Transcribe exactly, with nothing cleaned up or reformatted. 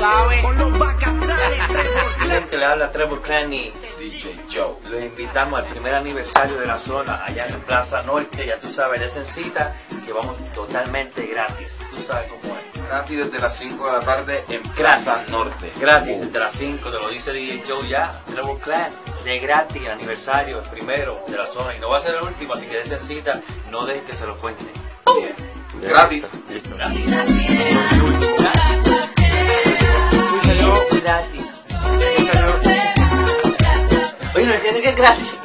sabes. Con los bacanales, Gente, le habla Trevor Clan y D J Joe. los invitamos al primer aniversario de la zona, allá en Plaza Norte, ya tú sabes, de cita que vamos totalmente gratis, tú sabes cómo es. Gratis desde las cinco de la tarde en Plaza Gratis. Norte. Gratis, Oh. desde las cinco, te lo dice D J Joe ya, Trevor Clan, de gratis, el aniversario, el primero de la zona, y no va a ser el último, así que de cita, no dejes que se lo cuenten. Yeah. Gratis. Gratis. Oye, no entienden que es gratis.